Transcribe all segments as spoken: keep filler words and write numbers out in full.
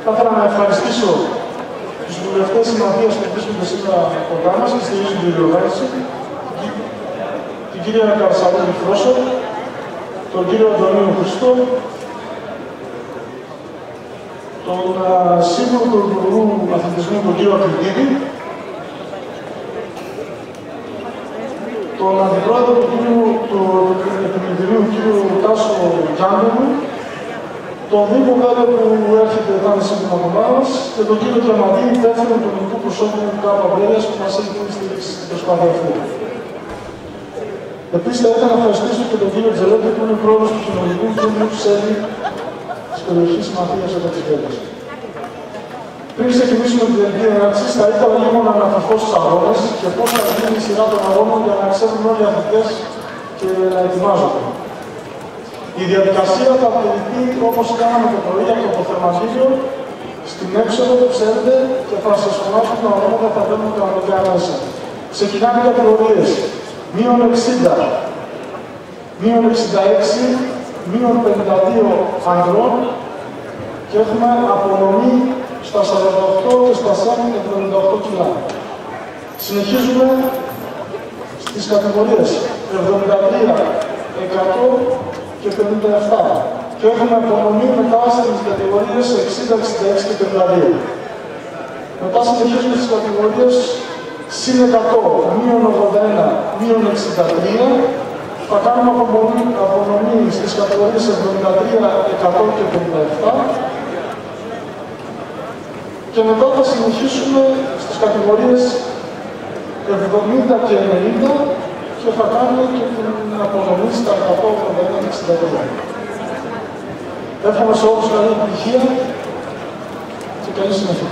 Θα ήθελα να ευχαριστήσω τους βουλευτές συμμαχίας που βρίσκονται σήμερα κοντά μας και στηρίζουν την διοργάνωση, την κυρία Καρσαλίδη Φρόσο, τον κύριο Αντωνίου Χριστό, τον σύμβουλο του Υπουργού Αθλητισμού, τον κύριο Ακριτίδη, τον αντιπρόεδρο του κύριου του Επιμελητηρίου, κύριο Τάσο Γιάννου, τον Δήμο Γάλλο που έρχεται να είναι σύντομα κοντά μας και τον κύριο Τραματίνη, υπεύθυνο του ελληνικού προσώπου του ΚΑΠΑ Βρέλιας που μας έχει στηρίξει στην προσπάθεια αυτή. Επίσης, θα ήθελα να ευχαριστήσω και τον κύριο Τζελέτη που είναι πρόεδρος του Κοινωνικού Κέντρου ΣΕΔΗ της περιοχής Συμμαχίας εδώ της Βέλγιας. Πριν ξεκινήσουμε την τελική ενάρτηση, θα ήθελα λίγο να αναφερθώ στους αγώνες και πώς θα γίνει η σειρά των αγώνων για να ξέρουν όλοι οι αθλητές και να ετοιμάζονται. Η διαδικασία θα αποδειχθεί όπως κάναμε το πρωί από το αποθεματήριο στην έξοδο που ξέρετε και θα σας φωνάσουν τα ονόματα θα παίρνουν κανονικά μέσα. Ξεκινάμε οι κατηγορίες. Μείον εξήντα, μείον εξήντα έξι, μείον πενήντα δύο ανδρών και έχουμε απονομή στα σαράντα οκτώ και στα εβδομήντα οκτώ κιλά. Συνεχίζουμε στις κατηγορίες εβδομήντα τρία, εκατό και πενήντα επτά και έχουμε απονομή μετά στις κατηγορίες εξήντα, εξήντα έξι και πενήντα δύο. Μετά συνεχίζουμε στις κατηγορίες συν εκατό, μείον ογδόντα ένα, μείον εξήντα τρία. Θα κάνουμε απονομή, απονομή στις κατηγορίες εβδομήντα τρία, εκατό και πενήντα επτά. Και μετά θα συνεχίσουμε στις κατηγορίες εβδομήντα και ενενήντα και θα κάνουμε και την απονομή στα εκατό ογδόντα ένα και εξήντα τρία. Εύχομαι σε όλους καλή επιτυχία και καλή συνέχεια.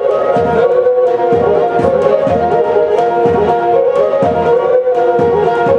Thank you.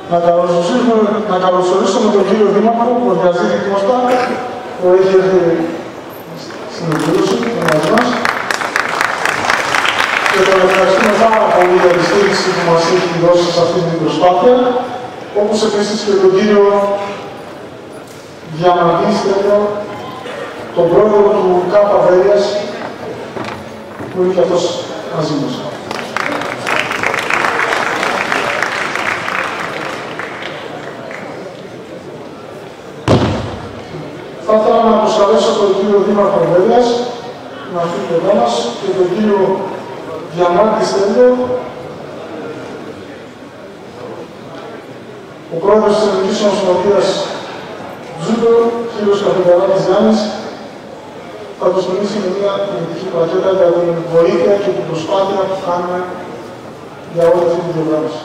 Να καλωσορίσουμε, να καλωσορίσουμε τον κύριο Δήμαρχο, ο Διαζήτη Κώστα, που έχει έρθει στην εκδήλωση μαζί μας. Και τον ευχαριστούμε πάρα πολύ για τη στήριξη που μας έχει δώσει σε αυτή την προσπάθεια, όπως επίσης και τον κύριο Διαμαντή Στέλιο, τον πρόεδρο του ΚΑΠΑ Βέρειας, που είναι και αυτός μαζί μας. Θα ήθελα να προσκαλέσω τον κύριο Δήμαρχο Βέρειας να φύγει εδώ μας και τον κύριο Διαμάντη Στέλιο, ο πρόεδρος της Ελληνικής Ομοσπονδίας Τζούντο, κύριος Καφεδαράτης Γιάννης, θα τους μιλήσει με μια τιμητική πλακέτα για την βοήθεια και την προσπάθεια που κάνουμε για όλη αυτή τη διοργάνωση.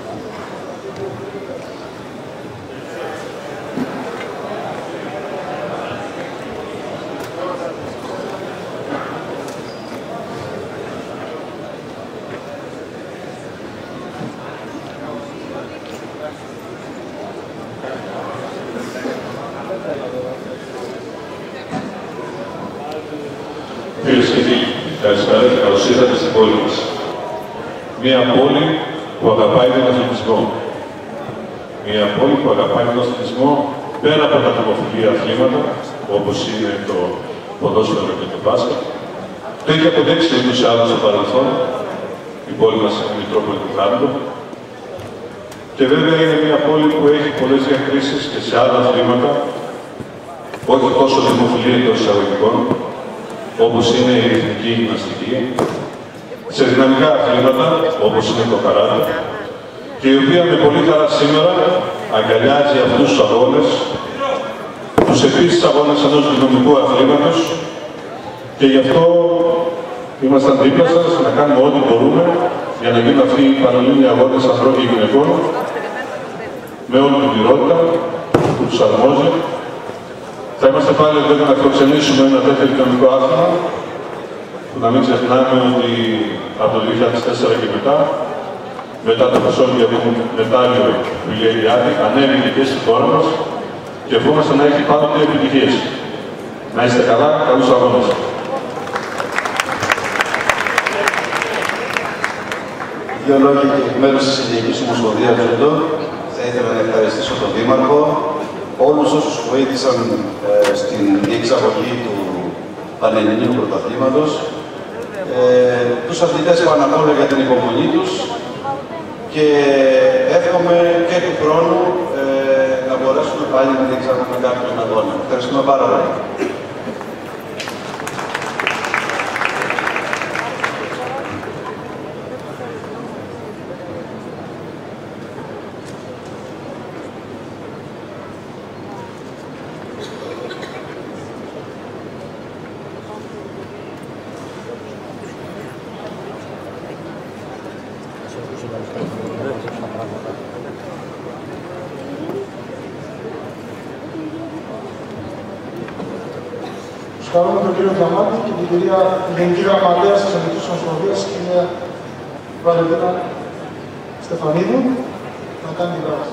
Φίλες και φίλοι, καλησπέρα και καλώς ήρθατε στην πόλη μας. Μια πόλη που αγαπάει τον αθλητισμό. Μια πόλη που αγαπάει τον αθλητισμό πέρα από τα δημοφιλή αθλήματα, όπως είναι το ποδόσφαιρο και το μπάσκετ. Το έχει αποδείξει ούτως ή άλλως στο παρελθόν. Η πόλη μας είναι η Μητρόπολη του Χάρντο. Και βέβαια είναι μια πόλη που έχει πολλές διακρίσεις και σε άλλα αθλήματα, όχι τόσο δημοφιλή εντός εισαγωγικών, όπως είναι η ρυθμική γυμναστική, σε δυναμικά αθλήματα, όπως είναι το καράτε, και η οποία με πολύ χαρά σήμερα αγκαλιάζει αυτούς τους αγώνες, τους επίσης αγώνες ενός δυναμικού αθλήματος, και γι' αυτό ήμασταν δίπλα σας να κάνουμε ό,τι μπορούμε για να γίνουν αυτοί οι πανελλήνιοι αγώνες ανδρών και γυναικών, με όλη την πληρότητα που τους αρμόζει. Θα είμαστε πάλι εδώ για να φιλοξενήσουμε ένα τέτοιο δυναμικό άθλημα, που να μην ξεχνάμε ότι από το δύο χιλιάδες τέσσερα και μετά, μετά τα Μεσόγεια που έχουν μετάλλιο Βιλιαγιάδη, ανέβηκε και στη χώρα μας και ευχόμαστε να έχει πάντοτε επιτυχίες. Να είστε καλά, καλούς αγώνες. Δύο λόγια και εκ μέρους της Ελληνικής Ομοσπονδίας Τζούντο. Θα ήθελα να ευχαριστήσω τον Δήμαρχο, όλους όσους βοήθησαν ε, στην διεξαγωγή του Πανελληνίου Πρωταθλήματος, ε, τους αθλητές πάνω απ' όλα για την υπομονή τους και εύχομαι και του χρόνου ε, να μπορέσουμε πάλι να διεξαγωγούμε κάποιον αγώνα. Ευχαριστούμε πάρα πολύ. Καλούμε τον κύριο Διαμάντη και την κυρία Γενική Γραμματέα της Ελληνικής Ομοσπονδίας, κυρία Βαλεντίνα Στεφανίδου, να κάνει την πράξη.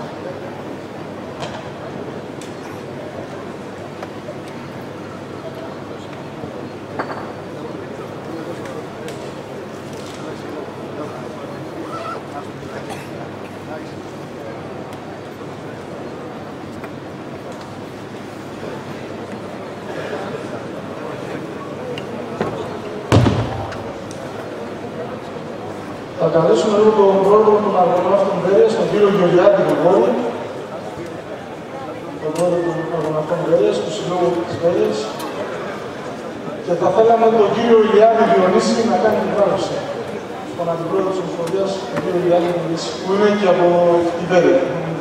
Θα καλέσουμε εδώ τον πρόεδρο των Αργοναύτων Βέρειας, τον κύριο Γεωργιάδη Γρηγόρη, τον πρόεδρο των Αργοναύτων Βέρειας, του Συλλόγου της Βέρειας, και θα θέλαμε τον κύριο Ηλιάδη Διονύση να κάνει την πράξη. Τον αντιπρόεδρο της Ομοσπονδίας, τον κύριο Ηλιάδη Διονύση, που είναι και από τη Βέρεια.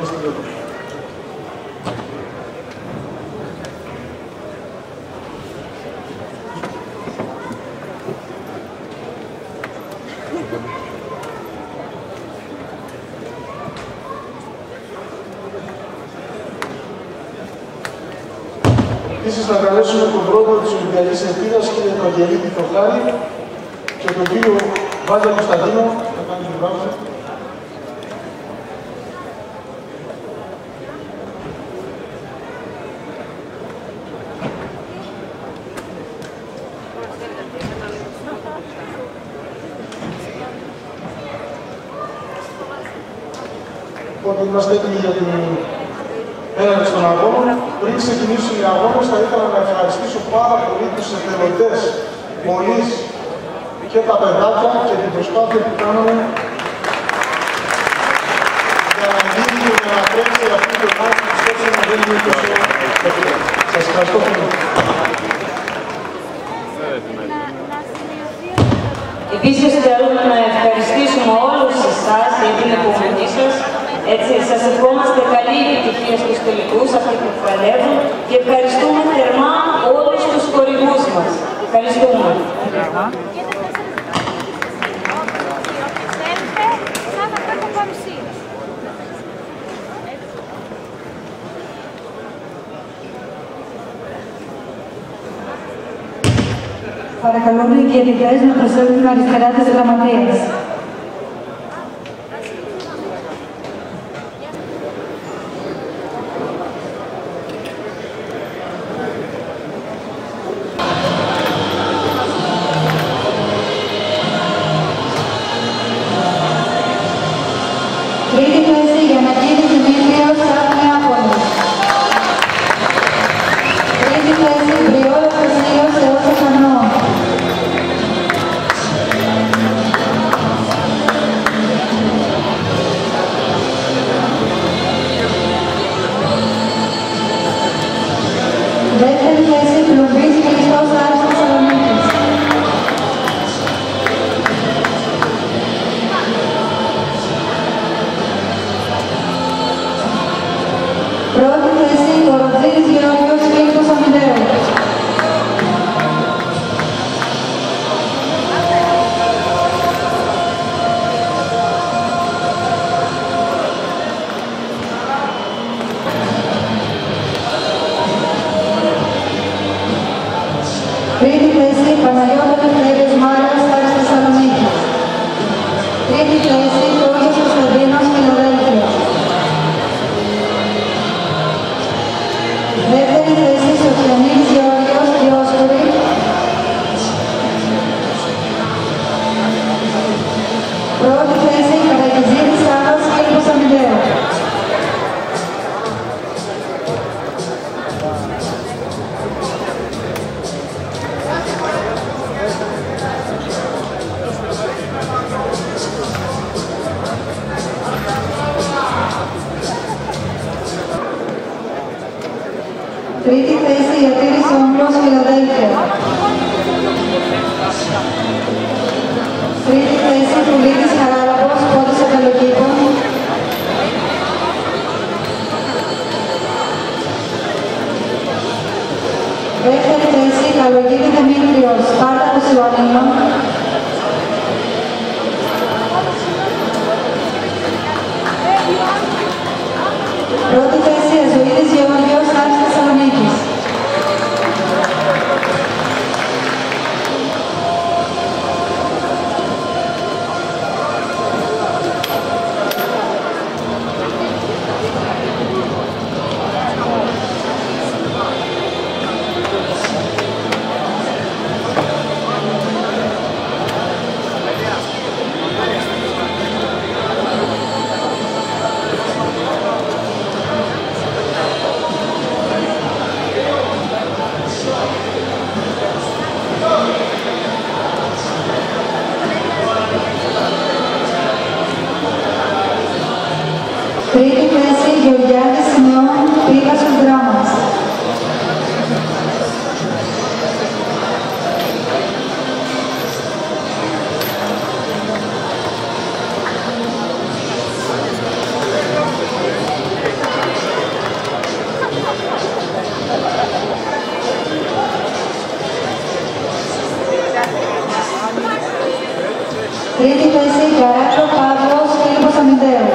Επίσης, να καλέσουμε τον πρόεδρο της Ολυμπιακής Ελπίδας, κύριε Ευαγγελίδη Θοκλάρη, και τον κύριο Βάγια Κωνσταντίνο, να κάνει την πράξη. Οπότε είμαστε έτοιμοι για την έναρξη των αγώνων. Πριν ξεκινήσουν οι αγώνες, θα ήθελα να ευχαριστήσω πάρα πολύ τους εθελοντές, γονείς και τα παιδάκια και την προσπάθεια που κάναμε για να γίνει και να τρέξει αυτή το μάτι που σκέψε να δεν είναι τόσο εύκολο. Σας ευχαριστώ πολύ. Επίσης, θέλουμε να ευχαριστήσουμε όλους εσάς για την υπομονή σας. Έτσι, σας ευχόμαστε καλή επιτυχία στους τελικούς, αυτοί που παλεύουν, και ευχαριστούμε θερμά όλους τους χορηγούς μας. Ευχαριστούμε. Παρακαλούμε οι διαιτητές να προσέλθουν αριστερά της γραμματείας. Τρίτη θέση για να γίνει Δημήτριος Σαφνεάπολης. Τρίτη θέση Μπριόλος Βασίλειος Θεός Εχανό. Δεύτερη θέση Πλουμπής Χριστός Άρης Θεσσαλονίκης. Πρώτη θέση Κοροτζής Γεώργιος Φίλιππος Αμυντέου. Τρίτη θέση Παναγιώτα Ελευθέριος Μάριος Άρης Θεσσαλονίκης. Τρίτη θέση Τόγιος Κωνσταντίνος Φιλαδέλφια. Δεύτερη θέση Σοφιανής Γεώργιος Διόσκουρη. Πρώτη θέση Καρακιζίδης Σάββας Φίλιππος Αμυντέου. Τρίτη θέση Ιατήρης Όμπλος Φιλαδέλφια. Τρίτη θέση Πουλίδης Χαράλαμπος Πόντης Ακαλοκήπων. Δεύτερη θέση Καλογίδη Δημήτριος Σπάρτακος Ιωαννίνων. Πρώτη θέση Αζωίδης Γεώργιος Άρης Θεσσαλονίκης. Τρίτη θέση Γεωργιάδης Σημειών Πίγασος Δράμας. Τρίτη θέση Καράτσο Παύλος Φίλιππος Αμυντέου.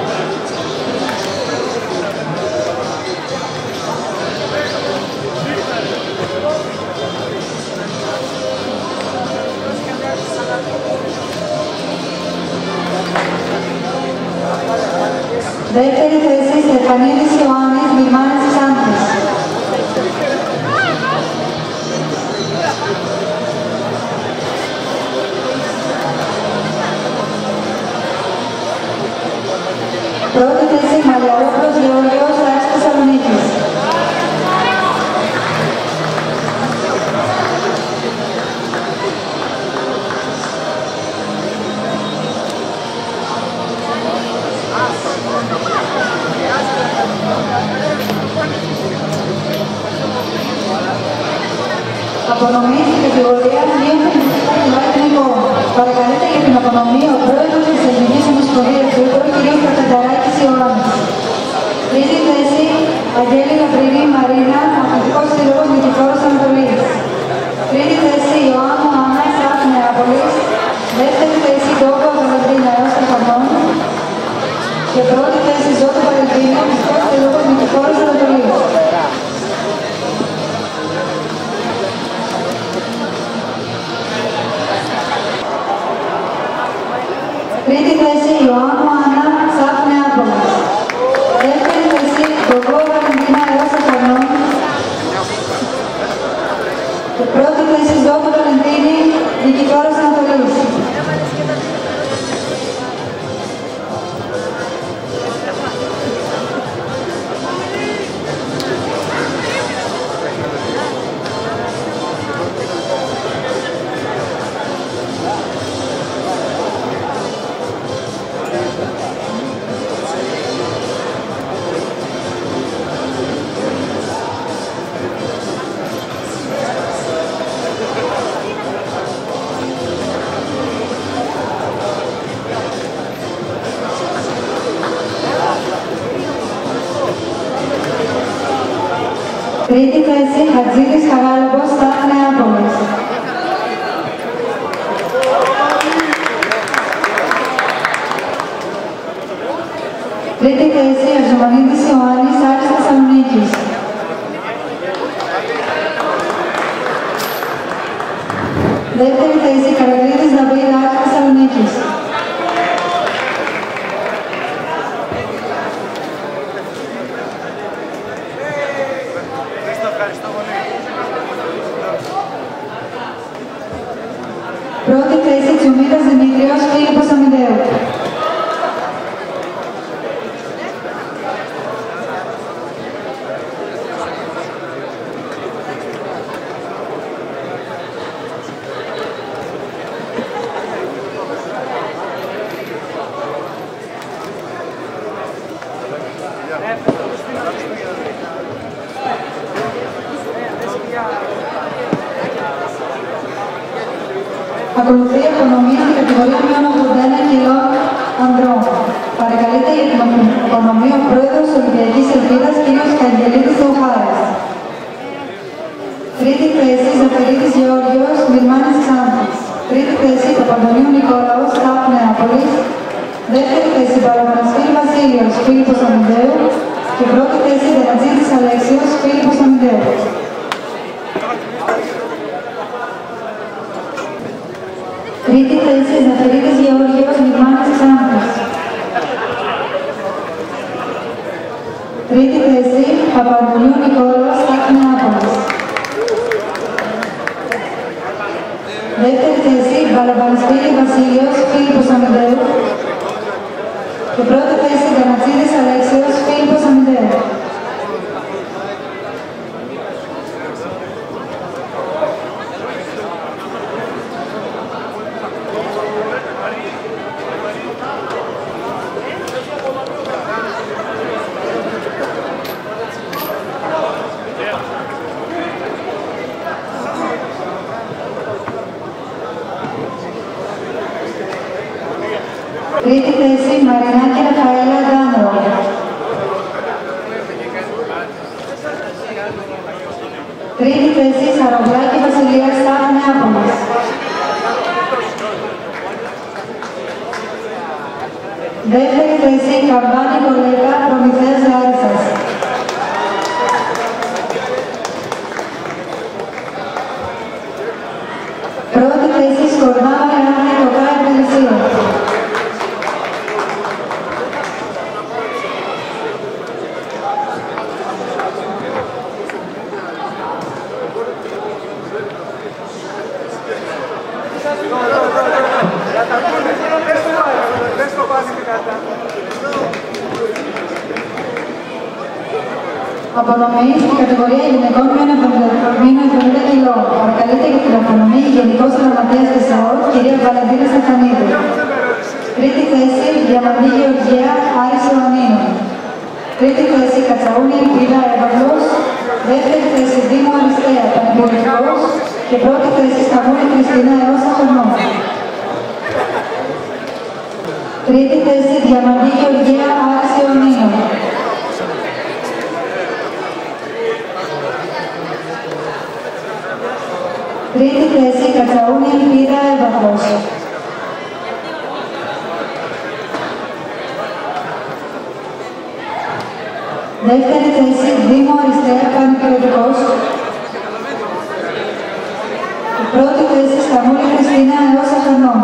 Δεύτερη θέση Στεφανίδης Ιωάννης Λιμάνης Ξάνθης. Πρώτη θέση Μαλιαρόπουλος Γεώργιος, Άρης Θεσσαλονίκης. Απονομή στην κατηγορία μείον πενήντα κιλογραμμών. Παρακαλείται για την απονομή ο πρόεδρος της Ελληνικής Ομοσπονδίας Τζούντο, κ. Καπεταράκης Ιωάννης. Τρίτη θέση, Αγγέλη Γαβρινή Μαρίνα, Αθλητικός Σύλλογος Νικηφόρος Ανατολής. Τρίτη θέση, Ιωάννου Άννα, ΣΑΠ Νεάπολης. Δεύτερη θέση, Ντόκο Βαλεντίνα έως Καθανών. Και πρώτη θέση, Ζώτο Βαλεντίνου, Αθλητικός Σύλλογος Νικηφόρος Ανατολής. Τρίτη θέση, Ιωάννου Άννα, ΣΑΠ Νεάπολης. Δεύτερη θέση, Ντόκο Βαλεντίνα έως Καθανών. Και πρώτη θέση, Ζώτο Βαλεντίνη, Νικηφόρος Ανατολής. Τρίτη θέση, Χατζίδης Χαράλαμπος, ΣΑΠ Νεάπολης. Τρίτη θέση, Αρζομανίδης Ιωάννης, Άρης Θεσσαλονίκης. Δεύτερη θέση, Καραγλίδης Δαβίδ, Άρης Θεσσαλονίκης. Πρώτη θέση, Τσουμίδας Δημήτριος, Φίλιππος Αμυντέου. Ακολουθεί η απονομή στην κατηγορία μείον ογδόντα ένα κιλών ανδρών. Παρακαλείται για την απονομή ο πρόεδρος της Ολυμπιακής Ελπίδας, κ. Καγγελίδης Θεοχάρης. Τρίτη θέση, Ζαφερίδης Γεώργιος, Μυρμάνης Ξάνθης. Τρίτη θέση, Παπαντονίου Νικόλαος, ΣΑΠ Νεάπολης. Δεύτερη θέση, Παραπανασφίλη Βασίλειος, Φίλιππος Αμυντέου. Και πρώτη θέση, Τερατζίδης Αλέξιος, Φίλιππος Αμυντέου. Τρίτη θέση, Ζαφερίδης Γεώργιος, Μυρμάνης Ξάνθης. Τρίτη θέση, Παπαντονίου Νικόλαος, ΣΑΠ Νεάπολης. Δεύτερη θέση, Παραπανασφίλη Βασίλειος, Φίλιππος Αμυντέου. Και πρώτη θέση, Τερατζίδης Αλέξιος, Φίλιππος Αμυντέου. Τρίτη θέση, Μαρινάκη Ραφαέλα Ντάνο. Τρίτη θέση, Σαροβλάκη Βασιλεία, ΣΑΠ Νεάπολης. Δεύτερη θέση, Καμπάνη Κολέκα, Προμηθέας Λάρισσας. Πρώτη θέση, Σκορδά Μαριάννη Κοκά Επιλυσίου. Πες το πάλι δυνατά. Απονομή στην κατηγορία γυναικών μείον εβδομήντα κιλών. Παρακαλείται για την απονομή η Γενικός Γραμματέας της ΑΟΤ, κυρία Βαλεντίνα Στεφανίδη. Τρίτη θέση, Διαμαντή Γεωργία, Άρης Ιωαννίνου. Τρίτη θέση, Κατσαούνη Ελπίδα Εύαυλος. Δεύτερη θέση, Δήμο Αριστέα, Πανεπιστημιακός. Και πρώτη θέση, Σταμούλη Χριστίνα Ερώσα Χρονών. Τρίτη θέση, Διαμαντή Γεωργία, Άρης Ιωαννίνου. Τρίτη θέση, Κατσαούνη Ελπίδα Εύαυλος. Δεύτερη θέση, Δήμο Αριστέα, Πανεπιστημιακός. Πρώτη θέση, Σταμούλη Χριστίνα Ερώσα Χρονών.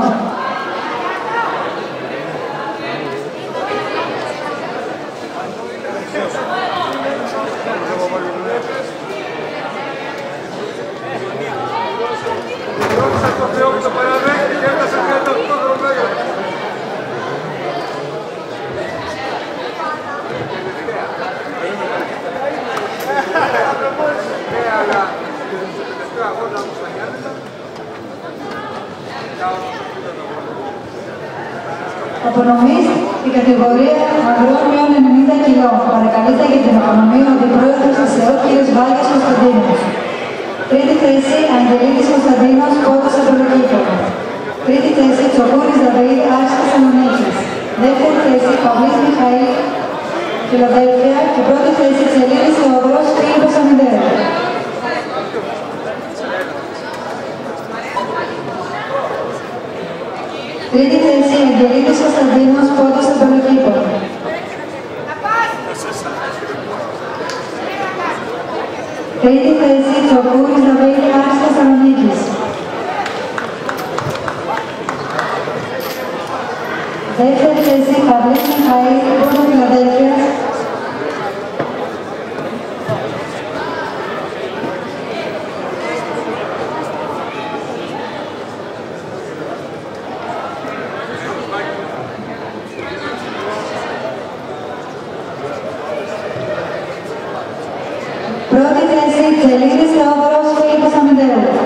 Απονομή στην κατηγορία αγρών μείον ενενήντα κιλών. Παρακαλείται για την απονομή ο αντιπρόεδρος της ΕΟΤ, κ. Βάγιας Κωνσταντίνος. Τρίτη θέση, Αγγελίδης Κωνσταντίνος, Πόντος Απροκήπων. Τρίτη θέση, Τσοκούρης Δαβίδ, Άρης Θεσσαλονίκης. Δεύτερη θέση, Παυλής Μιχαήλ, Φιλαδέλφια. Και πρώτη θέση, Τσελίδης Θεόδωρος, Φίλιππος Αμυντέρου. Τρίτη θέση, Αγγελίδης Κωνσταντίνος, Πόντος Απροκήπων. Τρίτη θέση, Τσοκούρης Δαβίδ, Άρης Θεσσαλονίκης. Δεύτερη θέση, Παυλής Μιχαήλ, Πόντος Φιλαδέλφιας. Πρώτη θέση, Τσελίδης Θεόδωρος, Φίλιππος Αμυντέρου.